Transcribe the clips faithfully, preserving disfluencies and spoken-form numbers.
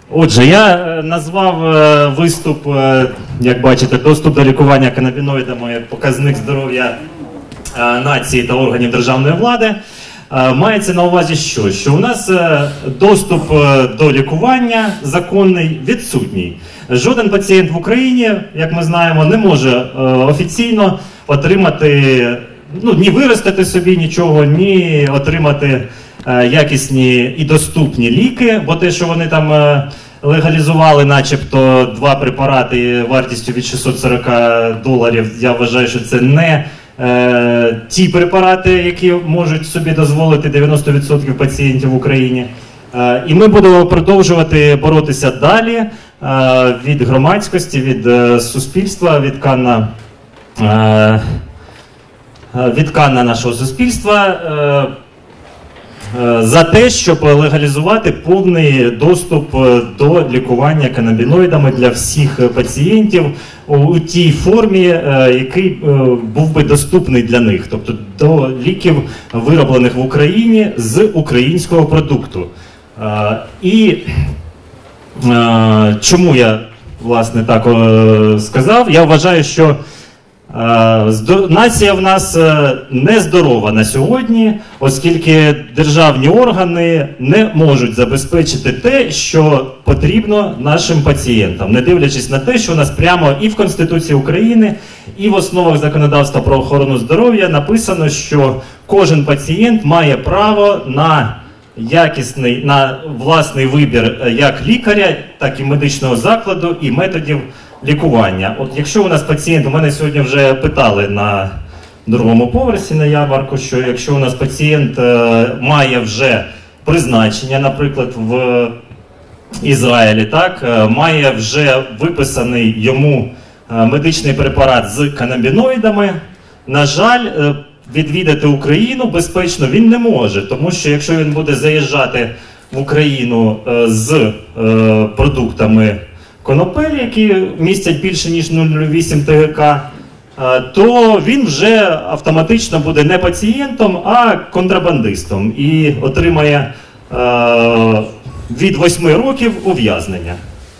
Отже, я назвав виступ, як бачите, доступ до лікування канабіноїдами як показник здоров'я нації та органів державної влади. Мається на увазі що? Що у нас доступ до лікування законний відсутній. Жоден пацієнт в Україні, як ми знаємо, не може офіційно отримати, ну, ні виростити собі нічого, ні отримати якісні і доступні ліки, бо те, що вони там легалізували начебто два препарати вартістю від шістсот сорок доларів, я вважаю, що це не е, ті препарати, які можуть собі дозволити дев'яносто відсотків пацієнтів в Україні. Е, і ми будемо продовжувати боротися далі е, від громадськості, від е, суспільства, від канна, е, від канна нашого суспільства. Е, за те, щоб легалізувати повний доступ до лікування канабіноїдами для всіх пацієнтів у тій формі, який був би доступний для них, тобто до ліків, вироблених в Україні з українського продукту. І чому я, власне, так сказав? Я вважаю, що нація в нас нездорова на сьогодні, оскільки державні органи не можуть забезпечити те, що потрібно нашим пацієнтам, не дивлячись на те, що у нас прямо і в Конституції України, і в основах законодавства про охорону здоров'я написано, що кожен пацієнт має право на якісний, на власний вибір як лікаря, так і медичного закладу і методів лікування. От якщо у нас пацієнт, у мене сьогодні вже питали на другому поверсі на ярмарку, що якщо у нас пацієнт е, має вже призначення, наприклад, в Ізраїлі, так, е, має вже виписаний йому е, медичний препарат з канабіноїдами, на жаль, е, відвідати Україну безпечно він не може, тому що якщо він буде заїжджати в Україну е, з е, продуктами конопель, які містять більше ніж нуль цілих вісім десятих Т Г К, то він вже автоматично буде не пацієнтом, а контрабандистом і отримає е, від восьми років ув'язнення.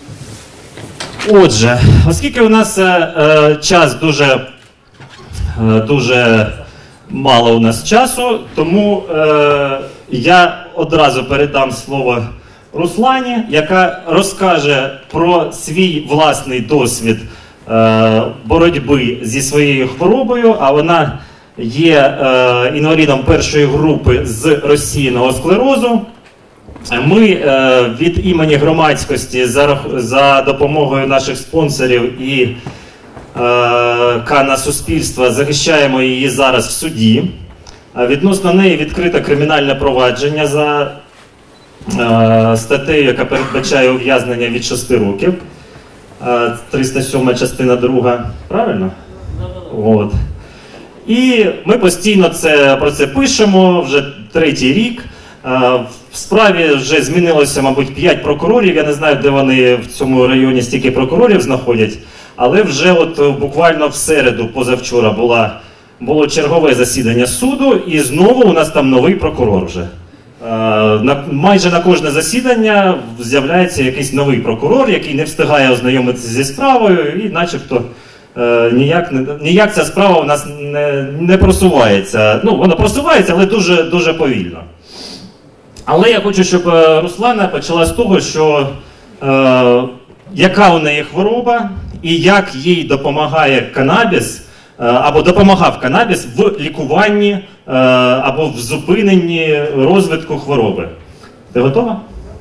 Отже, оскільки у нас е, час дуже, е, дуже мало у нас часу, тому е, я одразу передам слово Руслані, яка розкаже про свій власний досвід е, боротьби зі своєю хворобою, а вона є е, інвалідом першої групи з розсіяного склерозу. Ми е, від імені громадськості за, за допомогою наших спонсорів і е, канна суспільства захищаємо її зараз в суді. Відносно неї відкрите кримінальне провадження за статтею, яка передбачає ув'язнення від шести років. триста сьома частина друга. Правильно? От. І ми постійно це, про це пишемо вже третій рік. В справі вже змінилося, мабуть, п'ять прокурорів. Я не знаю, де вони в цьому районі стільки прокурорів знаходять. Але вже от буквально в середу, позавчора, була, було чергове засідання суду, і знову у нас там новий прокурор вже. На, майже на кожне засідання з'являється якийсь новий прокурор, який не встигає ознайомитися зі справою, і начебто е, ніяк, ніяк ця справа у нас не, не просувається. Ну, вона просувається, але дуже, дуже повільно. Але я хочу, щоб Руслана почала з того, що е, яка у неї хвороба і як їй допомагає канабіс, або допомагав канабіс в лікуванні або в зупиненні розвитку хвороби. Ты готова?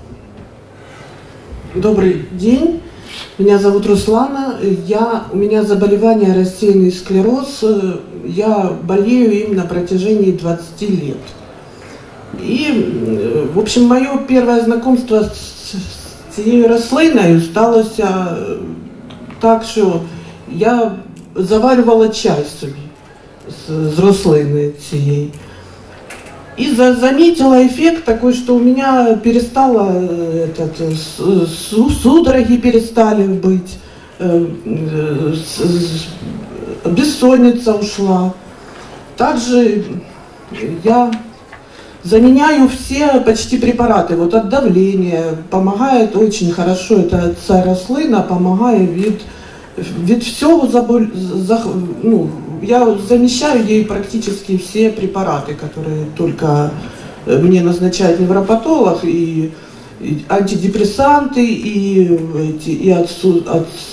Добрый день. Меня зовут Руслана. Я, у меня заболевание рассеянный склероз. Я болею им на протяжении двадцати лет. И, в общем, мое первое знакомство с, с цією рослиною сталося так, що я заварювала чай собі з, з рослини цієї. И за, заметила эффект такой, что у меня перестало, этот, судороги перестали быть, бессонница ушла. Также я Заменяю все почти препараты. Вот от давления помогает очень хорошо. Это ця рослина помогает від, від всего заболь... ну, я замещаю ей практически все препараты, которые только мне назначает невропатолог, и, и антидепрессанты, и, эти, и отсу...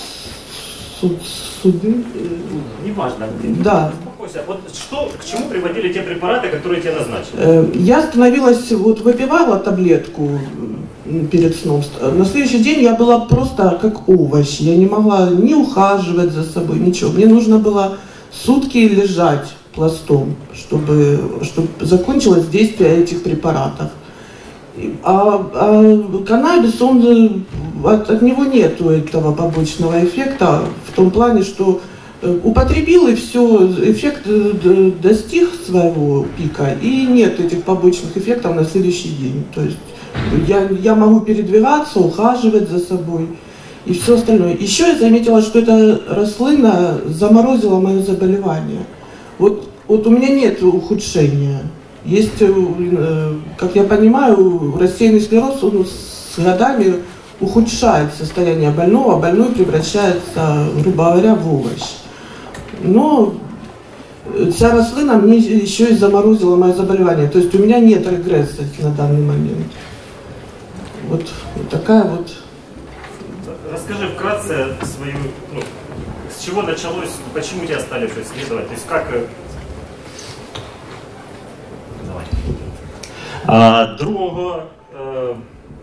отсуды. Неважно. Да. Вот что, к чему приводили те препараты, которые тебе назначили? Я становилась, вот выпивала таблетку перед сном. На следующий день я была просто как овощ. Я не могла ни ухаживать за собой, ничего. Мне нужно было сутки лежать пластом, чтобы, чтобы закончилось действие этих препаратов. А, а каннабис, он, от, от него нет этого побочного эффекта в том плане, что употребил и все, эффект достиг своего пика, и нет этих побочных эффектов на следующий день. То есть я, я могу передвигаться, ухаживать за собой и все остальное. Еще я заметила, что эта рослина заморозила мое заболевание. Вот, вот у меня нет ухудшения. Есть, как я понимаю, рассеянный склероз, он с годами ухудшает состояние больного, больной превращается, грубо говоря, в овощ. Но вся рослина мне еще и заморозила мое заболевание. То есть у меня нет регресса на данный момент. Вот, вот такая вот. Расскажи вкратце свою, ну, с чего началось, почему тебя стали исследовать, то есть как... Давай. А, другого... Э...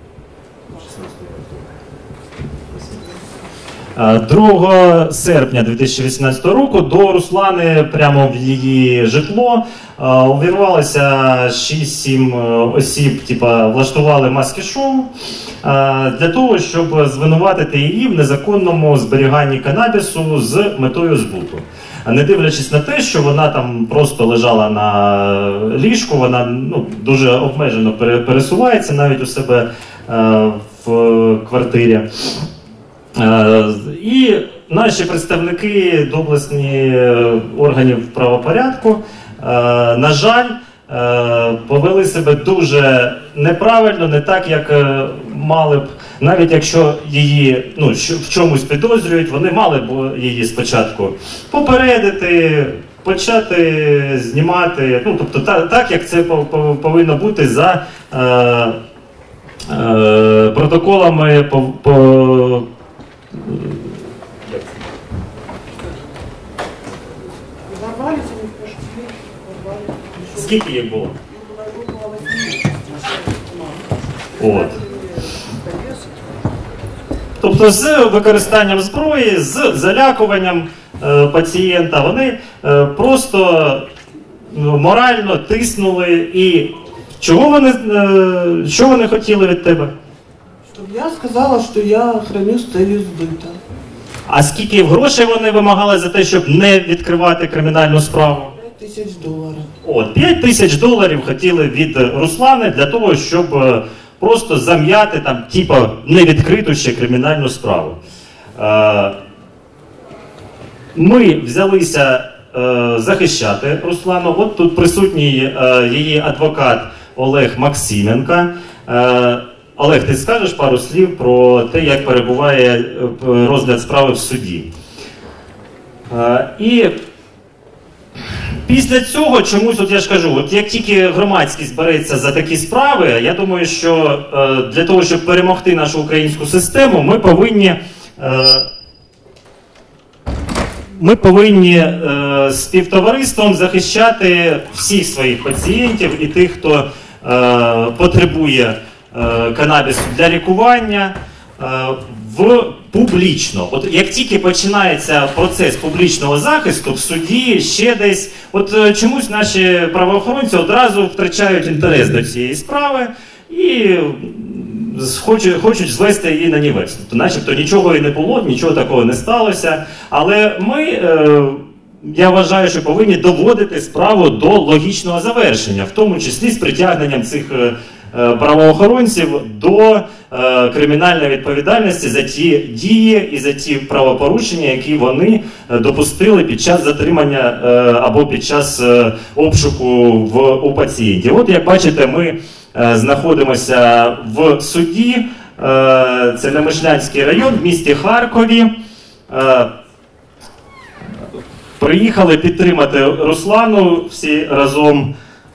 другого серпня дві тисячі вісімнадцятого року до Руслани прямо в її житло увірвалося шість-сім осіб, типа, влаштували маски-шоу для того, щоб звинуватити її в незаконному зберіганні канабісу з метою збуту. Не дивлячись на те, що вона там просто лежала на ліжку, вона, ну, дуже обмежено пересувається навіть у себе в квартирі. І наші представники доблесні органів правопорядку, на жаль, повели себе дуже неправильно, не так, як мали б, навіть якщо її, ну, в чомусь підозрюють, вони мали б її спочатку попередити, почати знімати, ну, тобто так, так як це повинно бути за е, е, протоколами по, по Скільки їх було? От. Тобто з використанням зброї, з залякуванням е, пацієнта, вони е, просто ну, морально тиснули. І чого вони, е, що вони хотіли від тебе? Щоб я сказала, що я храню з целью збита. А скільки грошей вони вимагали за те, щоб не відкривати кримінальну справу? п'ять тисяч доларів. От, п'ять тисяч доларів хотіли від Руслани для того, щоб просто зам'яти там, типа, невідкриту ще кримінальну справу. Е, ми взялися е, захищати Руслану. От тут присутній е, її адвокат Олег Максименко. Е, Олег, ти скажеш пару слів про те, як перебуває розгляд справи в суді? Е, і після цього чомусь, от я ж кажу, от як тільки громадськість береться за такі справи, я думаю, що е, для того, щоб перемогти нашу українську систему, ми повинні, е, ми повинні е, співтовариством захищати всіх своїх пацієнтів і тих, хто е, потребує е, канабісу для лікування, е, в публічно. От як тільки починається процес публічного захисту в суді, ще десь, от чомусь наші правоохоронці одразу втрачають інтерес до цієї справи і хочуть, хочуть звести її на нівець. Тобто, начебто нічого і не було, нічого такого не сталося. Але ми, е, я вважаю, що повинні доводити справу до логічного завершення, в тому числі з притягненням цих е, правоохоронців до е, кримінальної відповідальності за ті дії і за ті правопорушення, які вони е, допустили під час затримання е, або під час е, обшуку в, у пацієнтів. От, як бачите, ми е, знаходимося в суді, е, це Немишлянський район в місті Харкові. Е, Приїхали підтримати Руслану всі разом.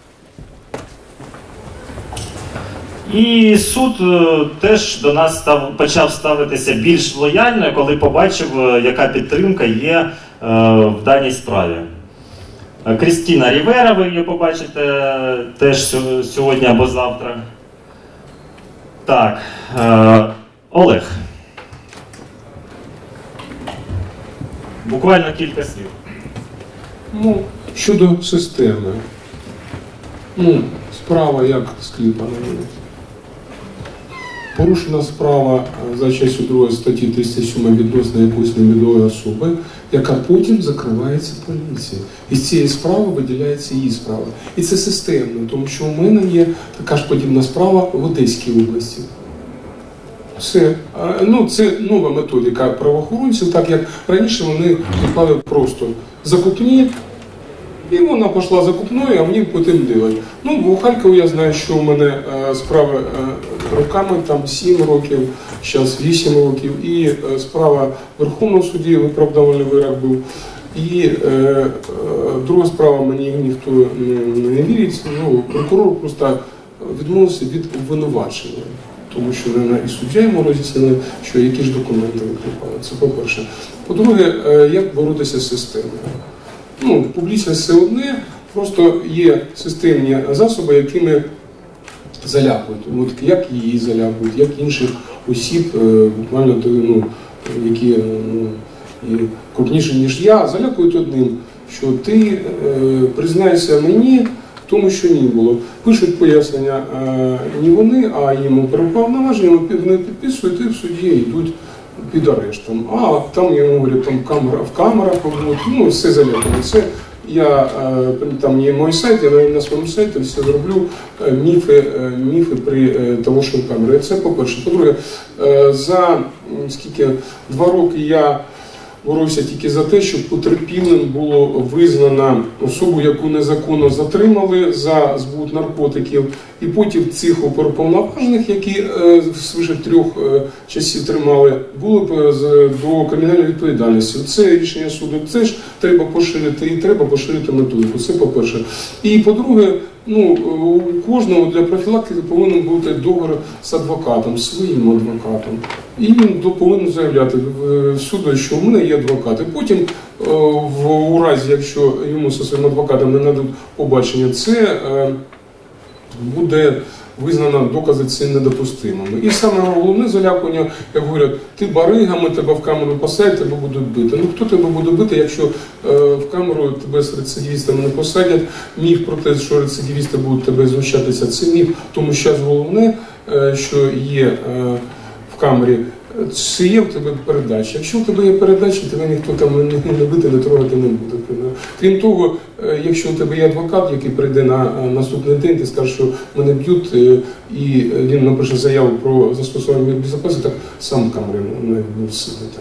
І суд е, теж до нас став, почав ставитися більш лояльно, коли побачив, е, яка підтримка є е, в даній справі. Е, Крістіна Рівера, ви її побачите е, теж сьогодні або завтра. Так, е, Олег. Буквально кілька слів. Ну, щодо системи. Ну, справа як скліпана. Порушена справа за частю другої статті триста сім відносно якоїсь невідомої особи, яка потім закривається поліцією. І з цієї справи виділяється її справа. І це системно, тому що у мене є така ж подібна справа в Одеській області. Все. Ну, це нова методика правоохоронців, так як раніше вони виклали просто закупні, і вона пішла закупною, а мені потім дивить. Ну, у Харкові я знаю, що у мене е, справи е, роками, там сім років, зараз вісім років, і е, справа в Верховному суді, виправдавальний вирок був. І е, е, друга справа, мені ніхто не, не вірить, ну, прокурор просто відмовився від обвинувачення. Тому що вона і суддя йому роз'яснили, що які ж документи викликали. Це по-перше. По-друге, як боротися з системою. Ну, публічність все одне, просто є системні засоби, якими залякують. От, як її залякують, як інших осіб, буквально, ну, які ну, крупніші, ніж я, залякують одним, що ти е, признайся мені, тому що ні було. Пишуть пояснення е, не вони, а йому переповноваження, вони підписують і в суді йдуть під арештом. А там йому говорять, там камера в камерах, ну все залякано. Це я е, там є мій сайт, я на, на своєму сайті все зроблю е, міфи, е, міфи при е, того, що камери. Це по-перше. По-друге, е, за скільки два роки я боровся тільки за те, щоб потерпілим було визнано особу, яку незаконно затримали за збут наркотиків, і потім цих оперуповноважених, які е, свише трьох е, часів тримали, було б е, до кримінальної відповідальності. Це рішення суду, це ж треба поширити, і треба поширити методику. Це по-перше. І по-друге, ну, у кожного для профілактики повинен бути договір з адвокатом, своїм адвокатом. І він повинен заявляти в суду, що в мене є адвокат. І потім, в, у разі, якщо йому зі своїм адвокатом не нададуть побачення, це буде визнано докази ці недопустимими. І саме головне залякування, як говорять, ти барига, ми тебе в камеру посадять, тебе будуть бити. Ну хто тебе буде бити, якщо е, в камеру тебе з рецидивістами не посадять? Міф про те, що рецидивісти будуть тебе знущатися, це міф. Тому що головне, е, що є е, в камері, це є в тебе передача. Якщо в тебе є передача, тебе ніхто там не, не бити, не трогати не буде. Крім того, якщо у тебе є адвокат, який прийде на наступний день, ти скажеш, що мене б'ють, і він напише заяву про застосування безпеки, так сам в камері не сидить.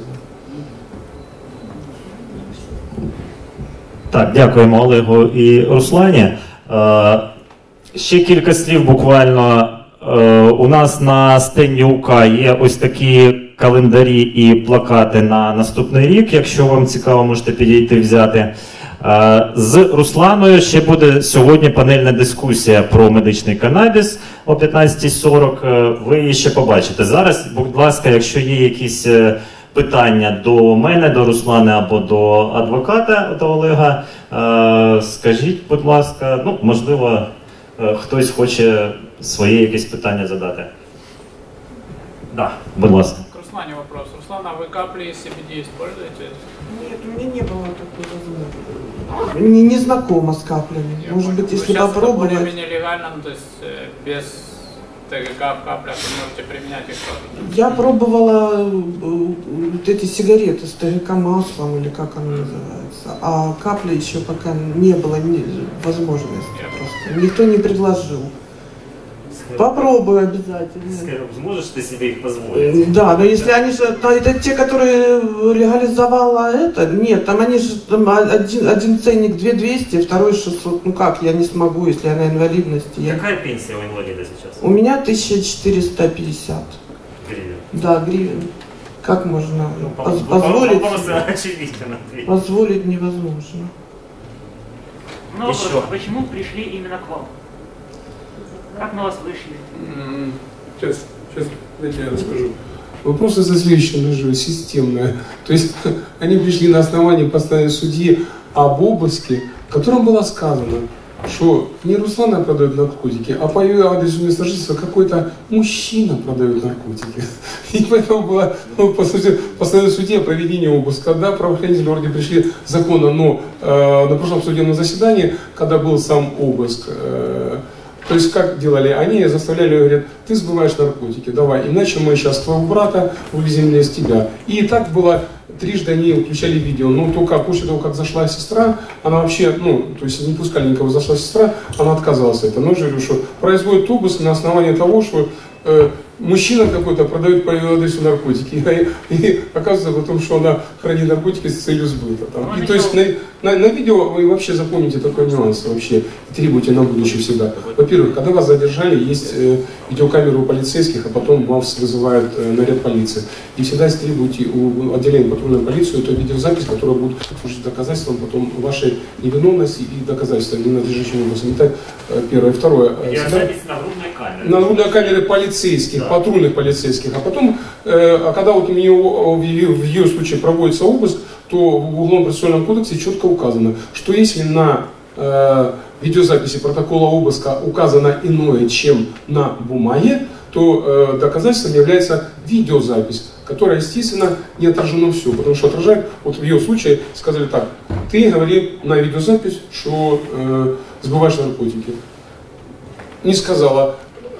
Так, дякуємо Олегу і Руслані. Ще кілька слів буквально. У нас на стенді УК є ось такі календарі і плакати на наступний рік. Якщо вам цікаво, можете підійти взяти. З Русланою ще буде сьогодні панельна дискусія про медичний канабіс о п'ятнадцятій сорок. Ви її ще побачите. Зараз, будь ласка, якщо є якісь питання до мене, до Руслани або до адвоката, до Олега, скажіть, будь ласка, ну, можливо, хтось хоче своє якесь питання задати. Да, будь ласка. К Руслане вопрос. Руслан, а вы капли си би ди используете? Нет, у меня не было такой возможности. Не, не знакома с каплями. Я Может понял. быть, Ну, если сейчас это попробовать. более-менее легально, ну, то есть э, без ТГК в каплях вы можете применять их тоже. Я пробовала э, вот эти сигареты с ТГК маслом, или как оно называется. А капли еще пока не было ни- возможности Я просто. Никто не предложил. Попробую обязательно. Скажем, сможешь ты себе их позволить? Да, но если они же, да, это те, которые легализовала это, нет, там они же, там один, один ценник две тысячи двести, второй шестьсот, ну как, я не смогу, если я на инвалидности. Я... Какая пенсия у инвалида сейчас? У меня тысяча четыреста пятьдесят. Гривен. Да, гривен. Как можно Ну, поз- по- позволить? Вопрос очевиден. ответ. Позволить невозможно. Ну, вопрос, Еще. а почему пришли именно к вам? Как на вас вышли? М, Сейчас, сейчас, дайте я расскажу. Вопрос это следующий, же системное. То есть они пришли на основании постановления судьи об обыске, в котором было сказано, что не Руслана продает наркотики, а по ее адресу места жительства какой-то мужчина продает наркотики. И поэтому было, ну, по сути, постановление судьи о проведении обыска. Да, правоохранительные органы пришли законно, но э, на прошлом судебном заседании, когда был сам обыск, э, то есть как делали? Они заставляли, говорят, ты сбываешь наркотики, давай, иначе мы сейчас твоего брата вывезем из тебя. И так было, трижды они включали видео, но только после того, как зашла сестра, она вообще, ну, то есть не пускали никого, зашла сестра, она отказалась от этого. Но я говорю, что производит обыск на основании того, что э, мужчина какой-то продает по ее адресу наркотики. И, и оказывается в том, что она хранит наркотики с целью сбыта. Там. И, то есть на, на, на видео вы вообще запомните такой нюанс вообще, требуйте на будущее всегда. Во-первых, когда вас задержали, есть э, видеокамеры у полицейских, а потом вас вызывают э, наряд полиции. И всегда требуйте у отделения патрульной полиции эту видеозапись, которая будет служить доказательством потом вашей невиновности и доказательства ненадлежащего образом. Итак, э, первое. Второе. Э, Видеозапись на грудной камере. на грудной камере полицейских, Да. патрульных полицейских. А потом, э, а когда вот у нее, в, ее, в ее случае проводится обыск, то в Уголовном процессуальном кодексе четко указано, что если на э, видеозаписи протокола обыска указано иное, чем на бумаге, то э, доказательством является видеозапись, которая, естественно, не отражено все, потому что отражает, вот в ее случае сказали так, ты говори на видеозапись, что э, сбываешь наркотики. Не сказала.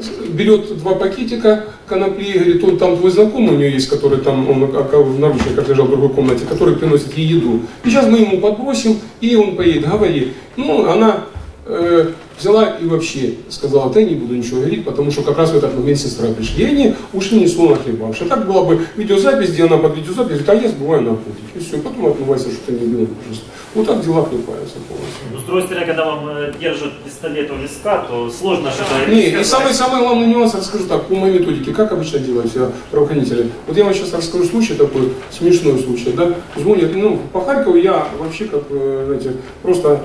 Берет два пакетика конопли, говорит, он там твой знакомый у нее есть, который там, он в наручниках лежал в другой комнате, который приносит ей еду. И сейчас мы ему подбросим, и он поедет, говори. Ну, она э, взяла и вообще сказала, да я не буду ничего говорить, потому что как раз в этот момент сестра пришли. И они ушли не словно хлебавши. Так была бы видеозапись, где она под видеозапись говорит, а я сбываю наркотики. И все, потом отмывайся, что ты не бил. Вот так дела хлебаются полностью. Ну, с другой стороны, когда вам э, держат пистолет у виска, то сложно что-то... Не, и самый, самый главный нюанс расскажу так, по моей методике, как обычно делают все правоохранители. Вот я вам сейчас расскажу случай такой, смешной случай, да, звонят, ну, по Харькову я вообще, как, знаете, просто,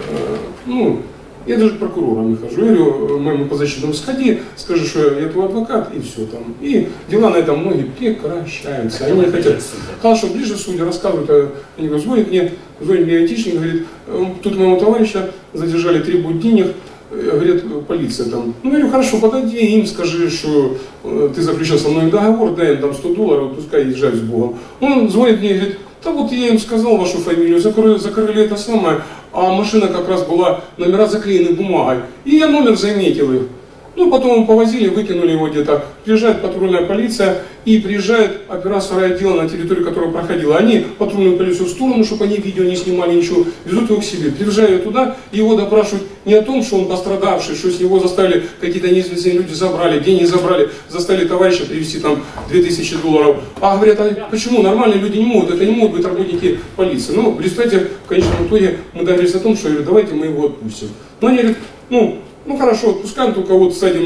ну, я даже к прокурорам не хожу, я говорю моему подзащитному, сходи, скажи, что я твой адвокат, и все там. И дела на этом многие прекращаются. Они не хотят. Сказал, что ближе судья рассказывают, они говорят, звонит мне, звонит мне айтишник, говорит, тут моего товарища задержали, требуют денег, говорит, полиция там. Ну, говорю, хорошо, подойди им, скажи, что ты заключил со мной договор, дай им там сто долларов, пускай езжай с Богом. Он звонит мне и говорит, да вот я им сказал вашу фамилию, закрыли, закрыли это самое, а машина как раз была, номера заклеены бумагой, и я номер заметил их. Ну, потом повозили, выкинули его где-то. Приезжает патрульная полиция и приезжает оператор отдела на территорию, которая проходила. Они патрульную полицию в сторону, чтобы они видео не снимали, ничего. Везут его к себе, приезжают туда, и его допрашивают не о том, что он пострадавший, что с него заставили какие-то неизвестные люди забрали, деньги забрали, заставили товарища привезти там две тысячи долларов. А говорят, а почему нормальные люди не могут, это не могут быть работники полиции. Ну, в результате, в конечном итоге, мы договорились о том, что говорят, давайте мы его отпустим. Но они говорят, ну, Ну хорошо, отпускаем, только вот садим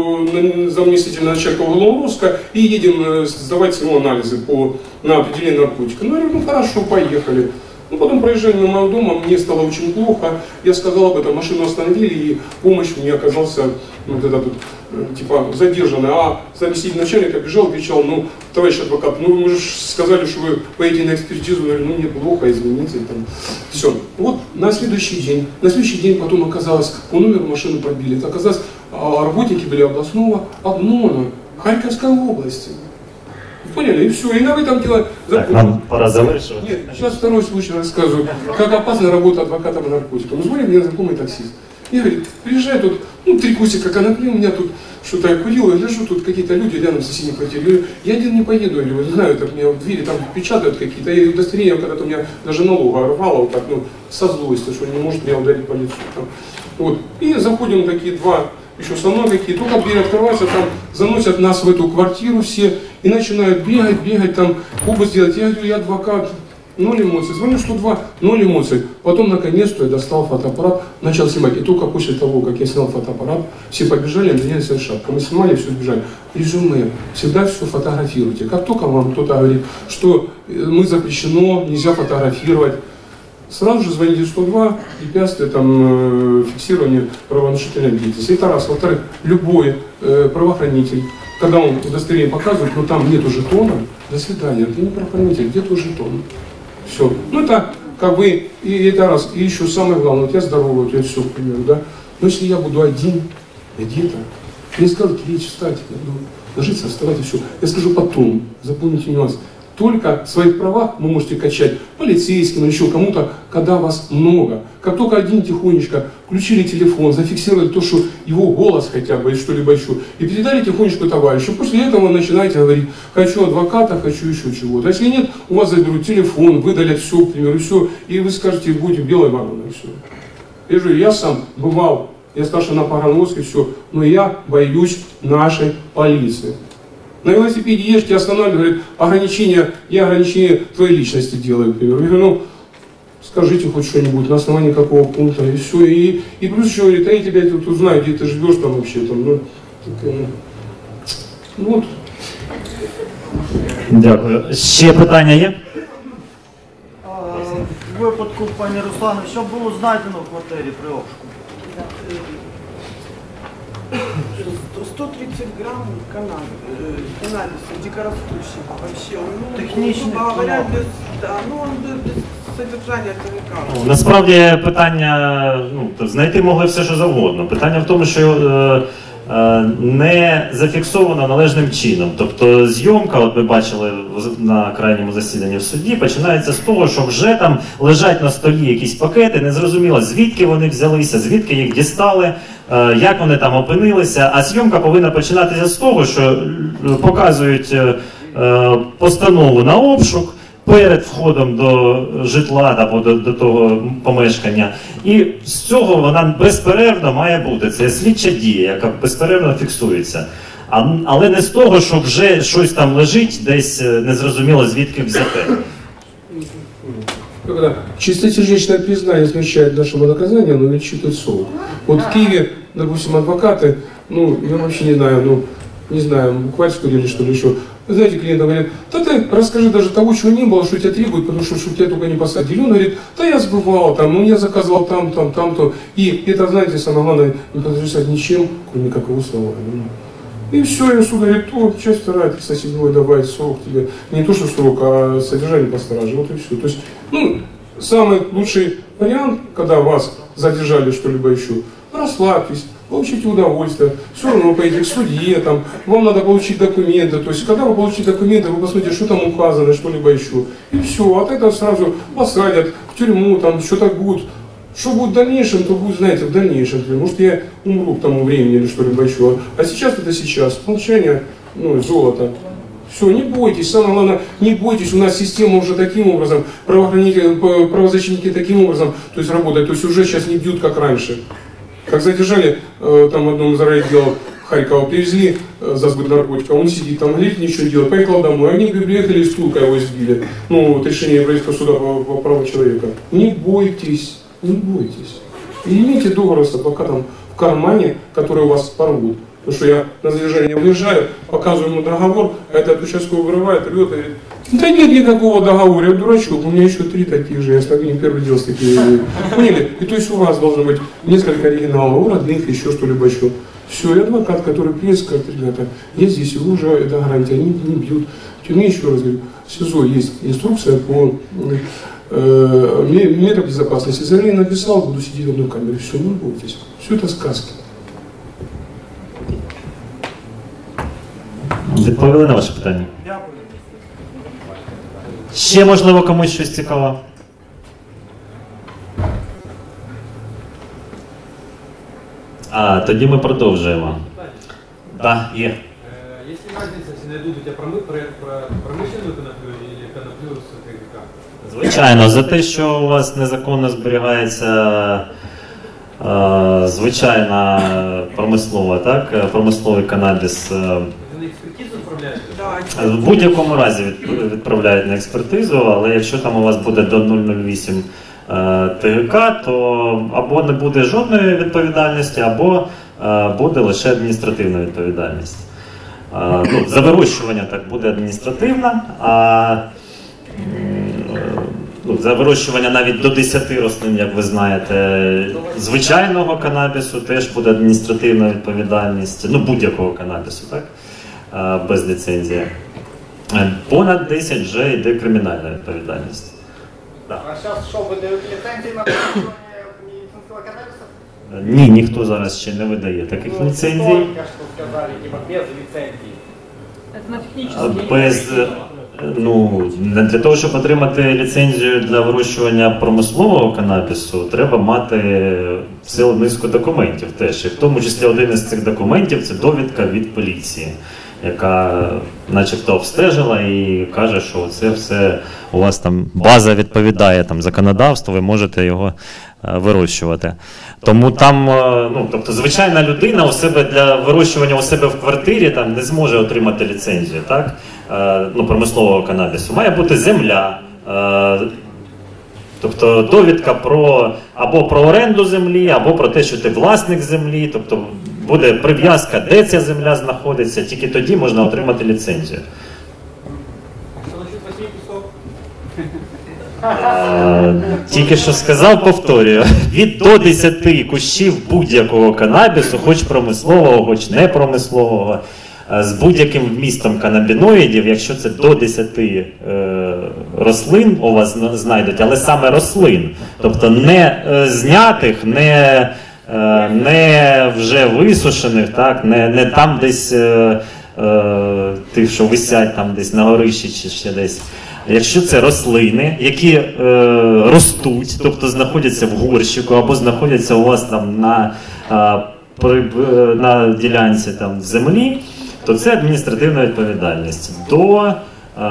заместителя начальника уголовного розыска и едем сдавать ему анализы по, на определение наркотика. Ну, я говорю, ну хорошо, поехали. Ну, потом проезжали мимо моего дома, мне стало очень плохо. Я сказал об этом, машину остановили, и помощь мне оказался, ну, вот этот, типа, задержанный. А заместитель начальника бежал и кричал, ну, товарищ адвокат, ну, вы же сказали, что вы поедете на экспертизу. Я говорю, ну, мне плохо, извините. Там. Все. Вот на следующий день, на следующий день потом оказалось, по номеру машину пробили. Это оказалось, работники были областного обмона Харьковской области. Поняли? И все. И на этом дело... Так, нам пора завершивать. Нет, сейчас второй случай рассказываю. Как опасна работа адвокатом и наркотиком. Звонит мне знакомый таксист. И говорит, приезжай тут, ну, три кусика конопли, у меня тут что-то я курил, я лежу, тут какие-то люди рядом в соседней квартире. Я, говорю, я один не поеду, я говорю, знаю, так мне в двери там печатают какие-то, и удостоверение когда-то у меня даже налога рвало, вот так, ну, со злостью, что не может меня ударить по лицу. Там. Вот. И заходим такие два еще со мной какие, только дверь открывается, там заносят нас в эту квартиру все и начинают бегать, бегать, там обыск делать. Я говорю, я адвокат, ноль эмоций, звоню сто два, ноль эмоций. Потом наконец-то я достал фотоаппарат, начал снимать. И только после того, как я снял фотоаппарат, все побежали, менялись шапку. Мы снимали, все сбежали. Резюме, всегда все фотографируйте. Как только вам кто-то говорит, что мы запрещено, нельзя фотографировать, сразу же звоните сто два и препятствие там, фиксирование правонарушительной деятельности. Это раз. Во-вторых, любой э, правоохранитель, когда он удостоверение показывает, но там нету жетона, до свидания, ты не правоохранитель, где твой жетон? Все. Ну это как бы, и это раз. И еще самое главное, вот я здоровый, вот я все, к примеру, да. Но если я буду один, где-то, мне скажут лечь, встать, я буду ложиться, вставать и все. Я скажу потом, запомните нюанс. Только в своих правах вы можете качать полицейским или еще кому-то, когда вас много. Как только один тихонечко включили телефон, зафиксировали то, что его голос хотя бы, или что-либо еще, и передали тихонечко товарищу. После этого вы начинаете говорить, хочу адвоката, хочу еще чего-то. Если нет, у вас заберут телефон, выдалят все, к примеру, все, и вы скажете, будете белой вороной, все. Я же, я сам бывал, я старший на Пограновской, все, но я боюсь нашей полиции. На велосипеде ешьте, останавливают, говорит, ограничения, я ограничения твоей личности делаю, к примеру. Я говорю, ну, скажите хоть что-нибудь, на основании какого пункта, и все. И, и плюс еще говорит, а я тебя тут узнаю, где ты живешь там вообще, там, ну, так, ну, вот. Дякую. Ще питання є? В випадку, пані Руслане, що було знайдено в квартирі при обшуку? сто тридцать грамм каннабиса, каннабиса дикорастущего вообще. Ну, Технічний грубо говоря, канал. без, да, ну он без, без содержания лекарства. Ну, насправді питання, ну, знайти могли все, що завгодно. Питання в тому, що е, е, не зафіксовано належним чином. Тобто зйомка, от ми бачили на крайньому засіданні в суді, починається з того, що вже там лежать на столі якісь пакети, незрозуміло звідки вони взялися, звідки їх дістали, е, як вони там опинилися. А зйомка повинна починатися з того, що показують е, постанову на обшук перед входом до житла або до, до того помешкання. І з цього вона безперервно має бути. Це слідча дія, яка безперервно фіксується. А, але не з того, що вже щось там лежить, десь незрозуміло звідки взяте. Когда чистосердечное признание смягчает нашему наказанию, оно увеличивает срок. Вот в Киеве, допустим, адвокаты, ну, я вообще не знаю, ну, не знаю, буквально скурили, что ли, еще. Вы знаете, клиент говорит, да ты расскажи даже того, чего не было, что тебя требуют, потому что, что тебя только не посадили. Он говорит, да я сбывал там, ну я заказывал там, там, там-то. И это, знаете, самое главное, не подтверждать ничем, кроме как его слова. И все, и суд говорит, то, часть вторая, триста седьмой добавить срок тебе. Не то, что срок, а содержание по страже. Вот и все. То есть, ну, самый лучший вариант, когда вас задержали что-либо еще, расслабьтесь, получите удовольствие, все равно вы поедете к судье, там, вам надо получить документы, то есть, когда вы получите документы, вы посмотрите, что там указано, что-либо еще, и все, от этого сразу посадят в тюрьму, там, что-то будет, что будет в дальнейшем, то будет, знаете, в дальнейшем, может, я умру к тому времени или что-либо еще, а сейчас это сейчас, молчание, ну, золото. Все, не бойтесь, самое главное, не бойтесь, у нас система уже таким образом, правоохранители, правозащитники таким образом, то есть работают, то есть уже сейчас не бьют, как раньше. Как задержали, э, там в одном из райотделов Харькова, привезли э, за сбыт наркотиков, он сидит там, говорит, ничего не делает, поехал домой, они приехали с Тулка, его избили. Ну, вот решение Европейского суда по, по правам человека. Не бойтесь, не бойтесь. И имейте договор с адвокатом в кармане, который у вас порвут. Потому что я на задержание выезжаю, показываю ему договор, а этот участковый вырывает, рвет и говорит, да нет никакого договора, я дурачок, у меня еще три таких же, я с не первый делал с такими. Поняли? И то есть у вас должно быть несколько оригиналов, у родных, еще что-либо еще. Все, и адвокат, который приедет, скажет, ребята, я здесь, и вы уже, это гарантия, они не бьют. В тюрьме, еще раз говорю, в СИЗО есть инструкция по э, мерам безопасности. Заранее написал, буду сидеть в одной камере, все, не бойтесь. Все это сказки. Відповіли на ваше питання? Дякую. Ще, можливо, комусь щось цікаве? А, тоді ми продовжуємо. Так, є. Есть ли разница, если найдут у тебя промы- про- про- промышленную коноплю или коноплю с КГК? Звичайно, за те, що у вас незаконно зберігається е, звичайна промислова, так, е, промисловий канабіс. е, Вони експертизу відправляють? В будь-якому разі від- відправляють на експертизу, але якщо там у вас буде до нуль нуль вісім е, ТГК, то або не буде жодної відповідальності, або е, буде лише адміністративна відповідальність. Е, ну, за вирощування так буде адміністративна, а м, ну, за вирощування навіть до десяти рослин, як ви знаєте, звичайного канабісу теж буде адміністративна відповідальність, ну будь-якого канабісу, так? Е, без ліцензії. Е, Понад десять вже йде кримінальна відповідальність. А сейчас что, выдают лицензии на выращивание медицинского каннабиса? Ні, ніхто зараз ще не видає таких Ну, ліцензій. только что сказали, типа, без лицензии. Это на А технические. Без, е, ну, не для того, щоб отримати ліцензію для вирощування промислового канабісу, треба мати цілу низку документів теж. І в тому числі один із цих документів – це довідка від поліції, яка начебто обстежила і каже, що це все у вас там база відповідає там законодавству, ви можете його е, вирощувати. Тому там, е, ну, тобто, звичайна людина у себе для вирощування у себе в квартирі там не зможе отримати ліцензію, так? Е, ну, промислового канабісу. Має бути земля. Е, Тобто довідка про або про оренду землі, або про те, що ти власник землі, тобто буде прив'язка, де ця земля знаходиться, тільки тоді можна отримати ліцензію. Що насчет восьми кусков? Е, Тільки що сказав, повторюю, від до десяти кущів будь-якого канабісу, хоч промислового, хоч не промислового, е, з будь-яким вмістом канабіноїдів, якщо це до десяти е, рослин у вас зна- знайдуть, але саме рослин, тобто не е, знятих, не, е, не вже висушених, так, не, не там десь е, е, тих, що висять там десь на горищі чи ще десь. Якщо це рослини, які е, ростуть, тобто знаходяться в горщику або знаходяться у вас там на, е, при, е, на ділянці там, землі, то це адміністративна відповідальність. До е,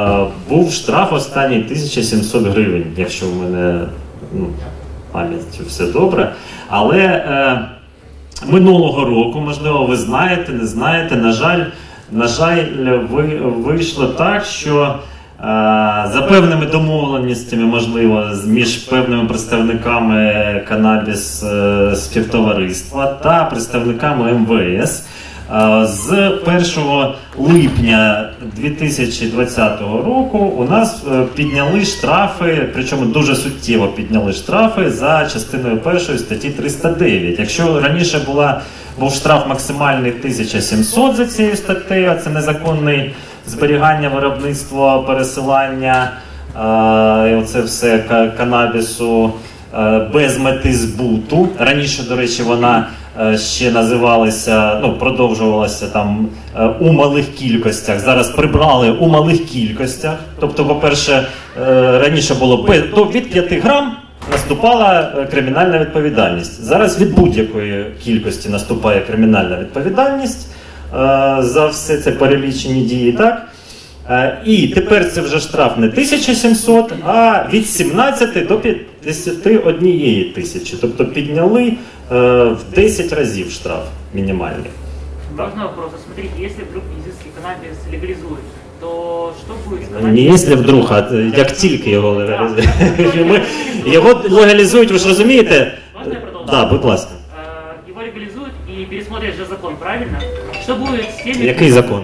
був штраф останній тисяча сімсот гривень, якщо в мене ну, пам'яттю все добре. Але е, минулого року, можливо, ви знаєте, не знаєте, на жаль, на жаль, ви, вийшло так, що е, за певними домовленостями, можливо, з- між певними представниками канабіс е, співтовариства та представниками ем ве ес, е, з першого липня дві тисячі двадцятого року у нас е, підняли штрафи, причому дуже суттєво підняли штрафи за частиною першої статті триста дев'ять. Якщо раніше була, був штраф максимальний тисяча сімсот за цією статтею, це незаконне зберігання, виробництво, пересилання, е, і оце все ка- канабісу е, без мети збуту. Раніше, до речі, вона е, ще називалася, ну, продовжувалася там е, у малих кількостях. Зараз прибрали у малих кількостях. Тобто, по-перше, е, раніше було без, то від п'яти грам наступала е, кримінальна відповідальність. Зараз від будь-якої кількості наступає кримінальна відповідальність е, за все це перелічені дії, так? Е, І тепер це вже штраф не тисяча сімсот, а від сімнадцяти до п'ятдесяти однієї тисячі. Тобто підняли е, в десять разів штраф мінімальний. Можно вопрос? А смотрите, если вдруг медицинский каннабис легализуют, то что будет с Не каннабисом? якщо вдруг, а як тільки його легалізують. Ми- Його легалізують, ви ж розумієте? Можно я продолжу? Так, будь ласка. Э, Его легализуют и пересмотрят же закон, правильно? Что будет с теми... Який закон?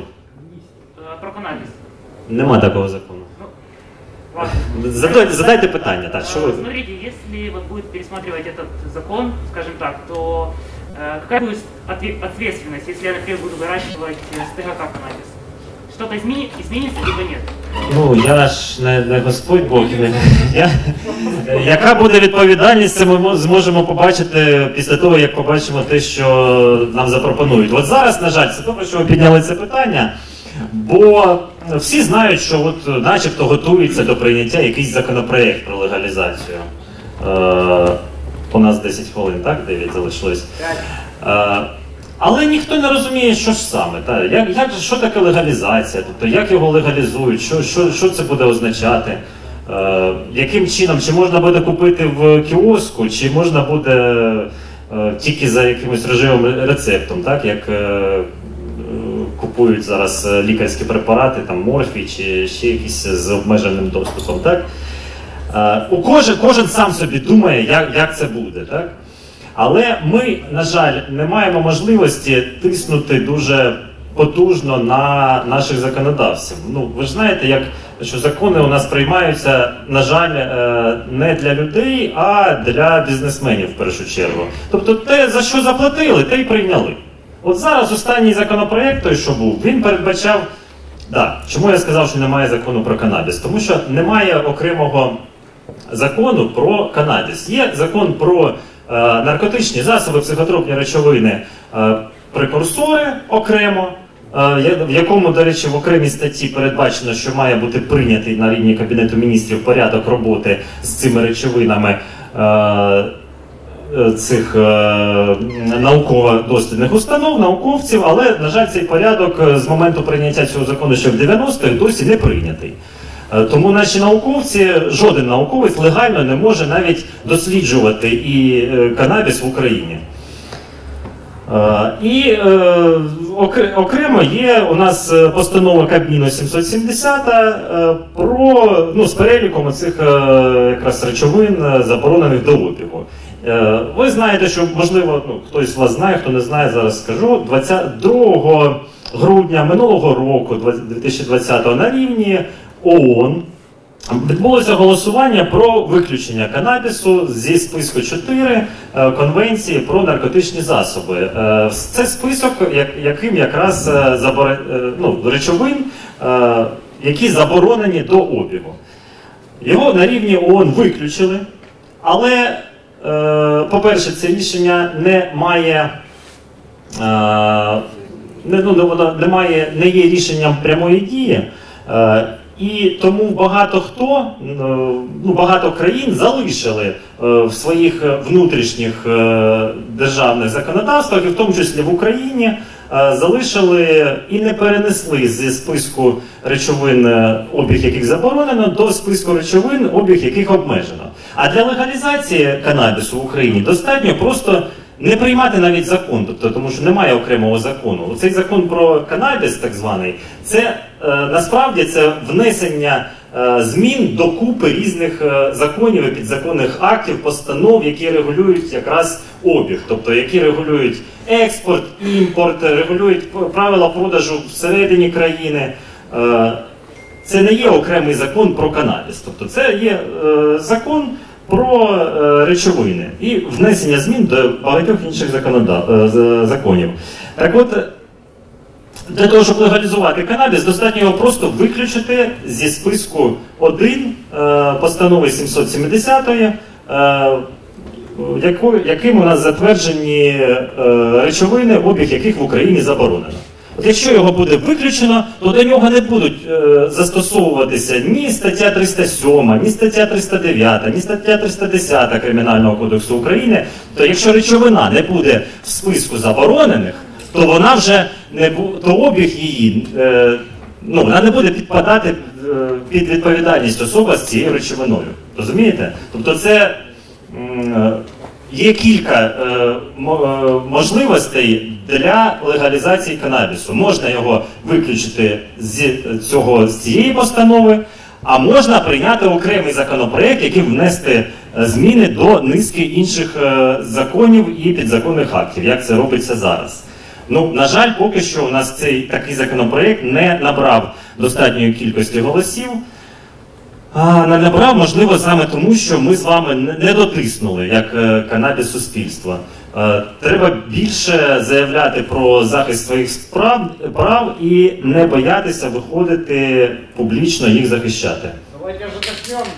Э, Про каннабис. Нема такого закону. Ну, ладно. Задайте, задайте питання, так, що ви... Э, Смотрите, если вот будет пересматривать этот закон, скажем так, то э, какая будет отве- ответственность, если я, например, буду выращивать э, с ТГК каннабис? Что-то измени- изменится, либо нет? Ну, я ж не, не Господь Бог. Не, я, яка буде відповідальність, це ми мо- зможемо побачити після того, як побачимо те, що нам запропонують. От зараз, на жаль, це добре, що ви підняли це питання, бо всі знають, що от начебто готується до прийняття якийсь законопроєкт про легалізацію. Е, у нас десять хвилин, так? дев'ять залишилось. Е, але ніхто не розуміє, що ж саме. Та? Як, як, же- що таке легалізація? Тобто, як його легалізують, що, що, що це буде означати? Е, яким чином? Чи можна буде купити в кіоску, чи можна буде е, тільки за якимось режимом рецептом, так, як е, купують зараз лікарські препарати, там морфій чи ще якісь з обмеженим доступом. Так? У кожен, кожен сам собі думає, як, як це буде. Так? Але ми, на жаль, не маємо можливості тиснути дуже потужно на наших законодавців. Ну, ви ж знаєте, як, що закони у нас приймаються, на жаль, не для людей, а для бізнесменів в першу чергу. Тобто те, за що заплатили, те й прийняли. От зараз останній законопроект, той, що був, він передбачав, да, чому я сказав, що немає закону про канабіс? Тому що немає окремого закону про канабіс. Є закон про е, наркотичні засоби, психотропні речовини, е, прекурсори окремо, е, в якому, до речі, в окремій статті передбачено, що має бути прийнятий на рівні Кабінету міністрів порядок роботи з цими речовинами е, цих е, науково-дослідних установ, науковців, але, на жаль, цей порядок з моменту прийняття цього закону ще в дев'яностих досі не прийнятий. Е, тому наші науковці, жоден науковець легально не може навіть досліджувати і е, канабіс в Україні. Е, і е, окремо є у нас постанова Кабміну сімсот сімдесят е, про, ну, з переліком цих е, якраз речовин, заборонених до обігу. Ви знаєте, що, можливо, ну, хтось з вас знає, хто не знає, зараз скажу, двадцятого другого грудня минулого року, дві тисячі двадцятого, на рівні ООН відбулося голосування про виключення канабісу зі списку чотири Конвенції про наркотичні засоби. Це список, яким якраз забор... ну, речовин, які заборонені до обігу. Його на рівні ООН виключили, але по-перше, це рішення не має, не, ну, воно не має, не є рішенням прямої дії, і тому багато хто, ну, багато країн залишили в своїх внутрішніх державних законодавствах, і в тому числі в Україні, залишили і не перенесли зі списку речовин, обіг яких заборонено, до списку речовин, обіг яких обмежено. А для легалізації канабісу в Україні достатньо просто не приймати навіть закон, тобто, тому що немає окремого закону. Цей закон про канабіс, так званий, це е, насправді це внесення е, змін до купи різних е, законів і підзаконних актів, постанов, які регулюють якраз обіг, тобто які регулюють експорт, імпорт, регулюють правила продажу всередині країни. Е, це не є окремий закон про канабіс, тобто це є е, закон про е, речовини і внесення змін до багатьох інших законодав... е, законів. Так от, для того, щоб легалізувати канабіс, достатньо його просто виключити зі списку один е, постанови сімсот сімдесят, е, яку, яким у нас затверджені е, речовини, обіг яких в Україні заборонено. От якщо його буде виключено, то до нього не будуть е, застосовуватися ні стаття триста сьома, ні стаття триста дев'ята, ні стаття триста десята Кримінального кодексу України. То якщо речовина не буде в списку заборонених, то вона вже не бу... то обіг її, е, ну, вона не буде підпадати е, під відповідальність особа з цією речовиною. Розумієте? Тобто це е, є кілька е, можливостей для легалізації канабісу. Можна його виключити з, цього, з цієї постанови, а можна прийняти окремий законопроект, яким внести зміни до низки інших е, законів і підзаконних актів, як це робиться зараз. Ну, на жаль, поки що у нас цей такий законопроект не набрав достатньої кількості голосів. А, не набрав, можливо, саме тому, що ми з вами не дотиснули, як е, канабіс суспільства. Е, треба більше заявляти про захист своїх справ, прав і не боятися виходити публічно їх захищати. Давайте вже почнемо.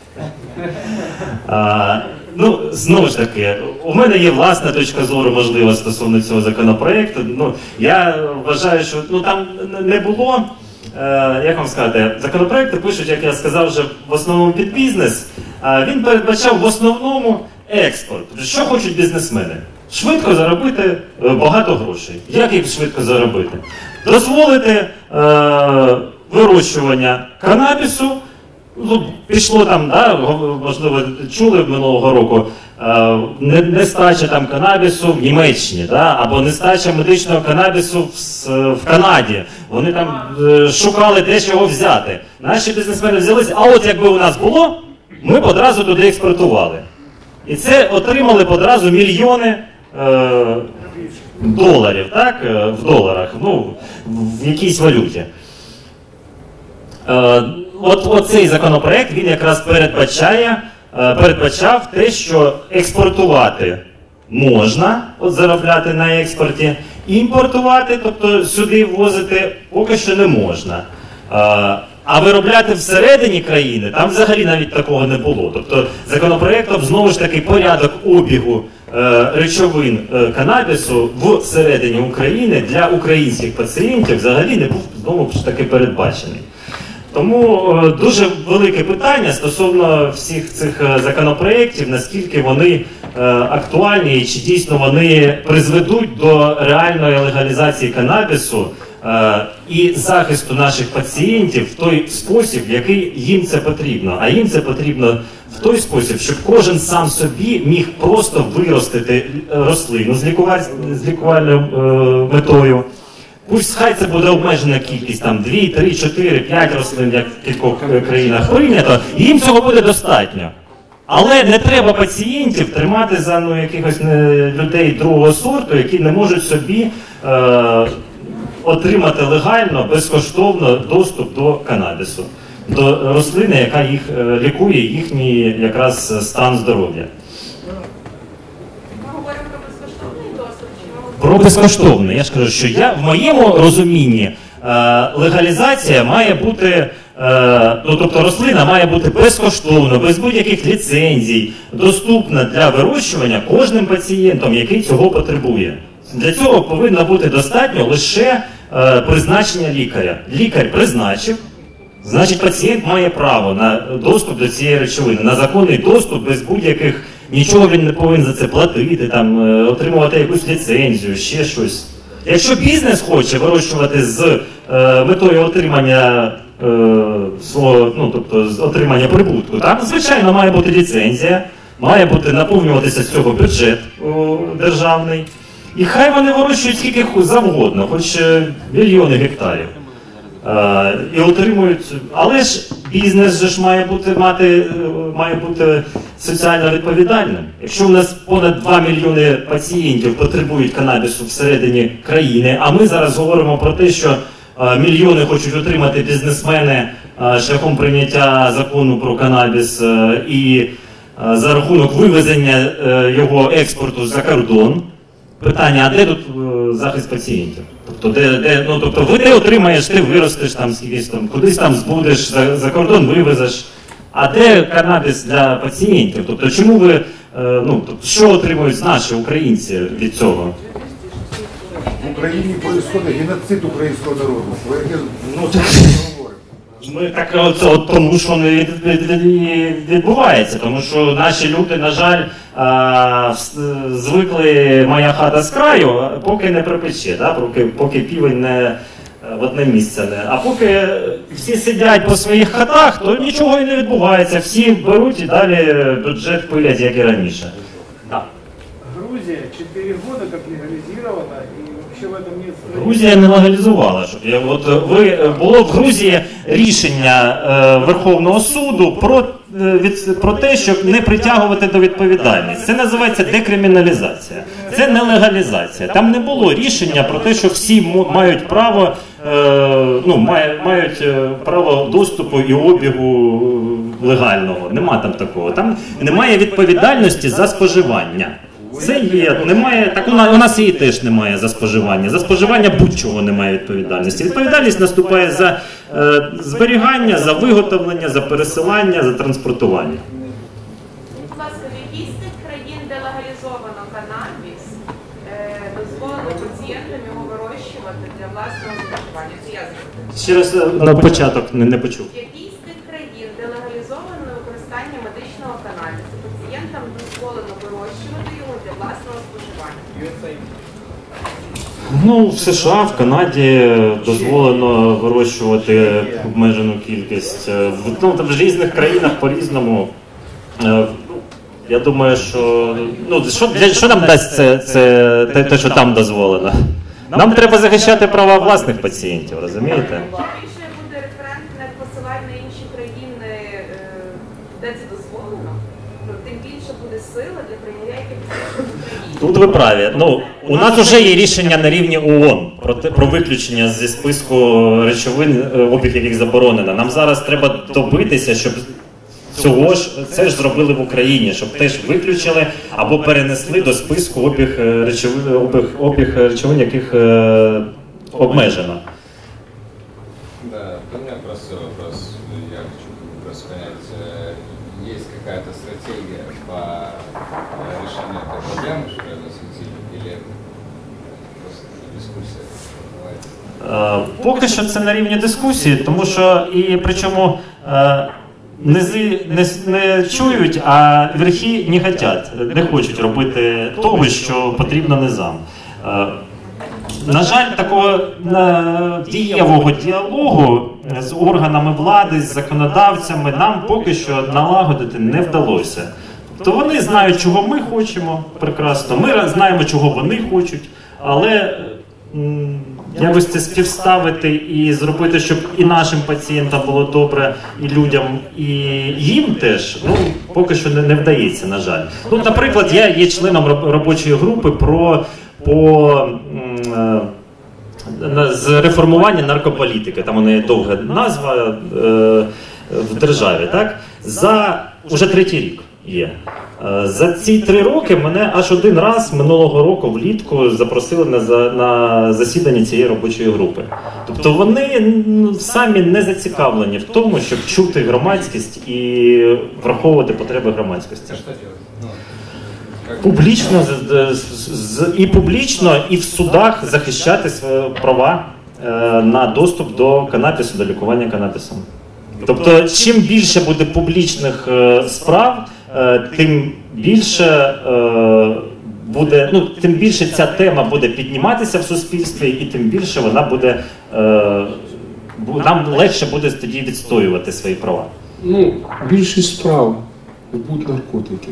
А, ну, знову ж таки, у мене є власна точка зору, можливо, стосовно цього законопроекту. Ну, я вважаю, що ну, там не було, е, як вам сказати, законопроекти пишуть, як я сказав, вже в основному під бізнес. А він передбачав в основному експорт. Що хочуть бізнесмени? Швидко заробити багато грошей. Як їх швидко заробити? Дозволити е, вирощування канабісу. Ну, пішло там, да, можливо, чули минулого року, е, не- нестача там канабісу в Німеччині, да? Або нестача медичного канабісу в, с- в Канаді. Вони там е, шукали де з чого взяти. Наші бізнесмени взялися, а от якби у нас було, ми б одразу туди експортували. І це отримали б одразу мільйони е, доларів, так? Е, в доларах, ну, в якійсь валюті. Е, От, от цей законопроект, він якраз передбачає, е, передбачав те, що експортувати можна, от заробляти на експорті, імпортувати, тобто сюди ввозити, поки що не можна. Е, А виробляти всередині країни, там взагалі навіть такого не було. Тобто законопроектом знову ж таки порядок обігу е, речовин е, канабісу всередині України для українських пацієнтів взагалі не був знову ж таки передбачений. Тому е, дуже велике питання стосовно всіх цих е, законопроєктів, наскільки вони е, актуальні і чи дійсно вони призведуть до реальної легалізації канабісу е, і захисту наших пацієнтів в той спосіб, в який їм це потрібно. А їм це потрібно в той спосіб, щоб кожен сам собі міг просто виростити рослину з, лікуваль... з лікувальною е, метою. Пусть хай це буде обмежена кількість, там дві, три, чотири, п'ять рослин, як в кількох країнах прийнято, і їм цього буде достатньо. Але не треба пацієнтів тримати за ну, якихось не, людей другого сорту, які не можуть собі е, отримати легально, безкоштовно доступ до канабісу, до рослини, яка їх е, лікує, їхній якраз стан здоров'я. Про безкоштовне. Я ж кажу, що я в моєму розумінні е, легалізація має бути, е, ну, тобто рослина має бути безкоштовно, без будь-яких ліцензій, доступна для вирощування кожним пацієнтом, який цього потребує. Для цього повинно бути достатньо лише е, призначення лікаря. Лікар призначив, значить пацієнт має право на доступ до цієї речовини, на законний доступ без будь-яких. Нічого він не повинен за це платити, там, отримувати якусь ліцензію, ще щось. Якщо бізнес хоче вирощувати з е, метою отримання е, свого, ну, тобто, з отримання прибутку, там, звичайно, має бути ліцензія, має бути наповнюватися з цього бюджет о, державний. І хай вони вирощують скільки завгодно, хоч мільйони гектарів. Е, і отримують, але ж бізнес же ж має бути, мати, має бути соціально відповідальним. Якщо у нас понад два мільйони пацієнтів потребують канабісу всередині країни, а ми зараз говоримо про те, що е, мільйони хочуть отримати бізнесмени е, шляхом прийняття закону про канабіс е, і е, за рахунок вивезення е, його експорту за кордон, питання, а де тут е, захист пацієнтів? Тобто, де, де, ну, тобто, ви де отримаєш, ти виростеш там скількись там, кудись там збудеш, за, за кордон вивезеш. А де канабіс для пацієнтів? Тобто, чому ви, е, ну, тобто, що отримують наші українці від цього? В Україні відбувається геноцид українського народу. Ви яке Ну, ми так от, от тому, що не від, від, від, відбувається, тому що наші люди, на жаль, а, звикли моя хата з краю, поки не припече, да? поки, поки півень не в одне місце не. А поки всі сидять по своїх хатах, то нічого і не відбувається. Всі беруть і далі бюджет пилять, як і раніше. Да. Грузия четыре года как легализирована, и вообще в этом нет страны. Грузія не легалізувала. Щоб я, от ви було в Грузії рішення е, Верховного суду про, е, від, про те, щоб не притягувати до відповідальності. Це називається декриміналізація. Це не легалізація. Там не було рішення про те, що всі мають право, е, ну, має, мають право доступу і обігу легального. Нема там такого. Там немає відповідальності за споживання. Це є, немає, так у нас, у нас її теж немає за споживання. За споживання будь-чого немає відповідальності. Відповідальність наступає за е, зберігання, за виготовлення, за пересилання, за транспортування. Будь ласка, в якій з тих країн, де легалізовано канабіс, е, дозволено пацієнтам його вирощувати для власного споживання? Це я зроблю. Ще раз е, на початок не, не почув. В якій з тих країн, де легалізовано використання медичного канабісу, пацієнтам дозволено вирощувати його для власного споживання? Ну, в США, в Канаді дозволено вирощувати обмежену кількість. В, ну, там в різних країнах по-різному. Я думаю, що ну що, для, що нам дасть це, це те, те, що там дозволено? Нам треба захищати права власних пацієнтів, розумієте? Чим більше буде референтне посилання на інші країни, е, де це дозволено, то тим більше буде сила для прийняття якихось рішень в Україні. Тут ви праві. Ну, у нас вже є рішення на рівні ООН про, те, про виключення зі списку речовин, е, обіг яких заборонено. Нам зараз треба добитися, щоб цього ж це ж зробили в Україні, щоб теж виключили або перенесли до списку обіг е, речовин, обіг, обіг речовин, яких е, обмежено. Да, у меня простой вопрос. Я хочу просто понять, э, есть какая-то стратегия по э, решению этой проблемы, что я засветили, или это просто дискуссия называется? Е, Поки що це на рівні дискусії, тому що і причому е, низи не, не чують, а верхи не хочуть, не хочуть робити того, що потрібно низам. Е, На жаль, такого е, дієвого діалогу з органами влади, з законодавцями нам поки що налагодити не вдалося. То вони знають, чого ми хочемо прекрасно, ми знаємо, чого вони хочуть, але м, якось це співставити і зробити, щоб і нашим пацієнтам було добре, і людям, і їм теж, ну, поки що не, не вдається, на жаль. Ну, наприклад, я є членом роб- робочої групи про по м, е, з реформування наркополітики, там у неї довга назва е, в державі, так? За уже третій рік є. Е, За ці три роки мене аж один раз минулого року влітку запросили на, за- на засідання цієї робочої групи. Тобто вони ну, самі не зацікавлені в тому, щоб чути громадськість і враховувати потреби громадськості. Что делать? Ну, как- Публічно з- з- з- і публічно, і в судах захищати свої права е, на доступ до канабісу, до лікування канабісом. Тобто, чим більше буде публічних е, справ, е, тим більше е, буде, ну тим більше ця тема буде підніматися в суспільстві, і тим більше вона буде е, бу- нам легше буде тоді відстоювати свої права. Ну, більшість справ будуть наркотики.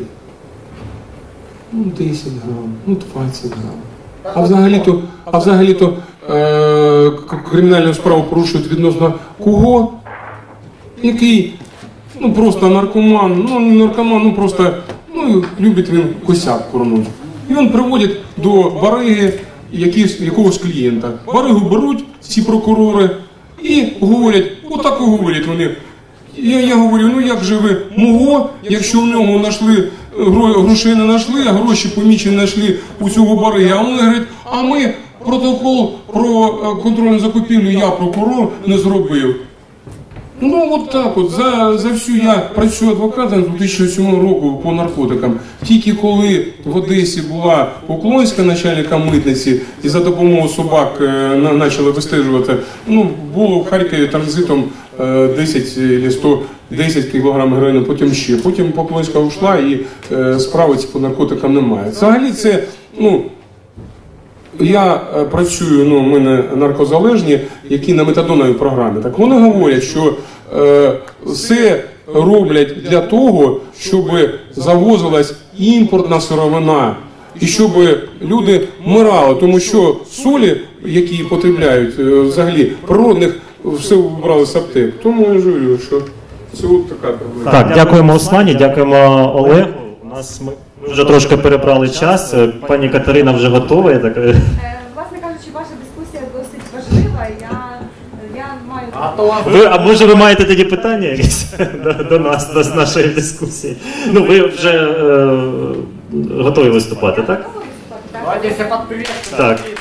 Ну, десять грам, ну двадцять грам. А взагалі-то, а взагалі-то е- к- кримінальну справу порушують відносно кого? Який, ну просто наркоман, ну не наркоман, ну просто, ну любить він косяк курнуть. І він приводить до бариги якийсь, якогось клієнта. Баригу беруть ці прокурори і говорять, отак і говорять вони. Я, я говорю, ну як же ви мого, якщо в нього знайшли, гро- грошей не знайшли, а гроші помічені знайшли у цього бариги, а вони говорять, а ми протокол про е, контрольну закупівлю, я прокурор, не зробив. Ну от так от, за, за всю я працюю адвокатом з дві тисячі сьомого року по наркотикам. Тільки коли в Одесі була Поклонська начальника митниці і за допомогою собак е, на, почали вистежувати, ну було в Харкові транзитом е, десять або сто десять кілограм героїну, потім ще. Потім Поклонська ушла і е, справи по наркотикам немає. Взагалі це, ну, я е, працюю, ну, ми не наркозалежні, які на метадоновій програмі. Так вони говорять, що е, все роблять для того, щоб завозилась імпортна сировина. І щоб люди вмирали, тому що солі, які потребляють, е, взагалі, природних, все вибрали з аптек. Тому я ж говорю, що це от така проблема. Так, дякуємо Руслані, дякуємо Олегу. У нас ми вже трошки перебрали час. Пані Катерина вже готова. Я так... Е, Власне кажучи, ваша дискусія досить важлива. Я, я маю... А, то... ви, а може ви маєте тоді питання якісь до, до нас, до нашої дискусії? Ну ви вже е, готові виступати, так? Давайте все подприветствуем. Так.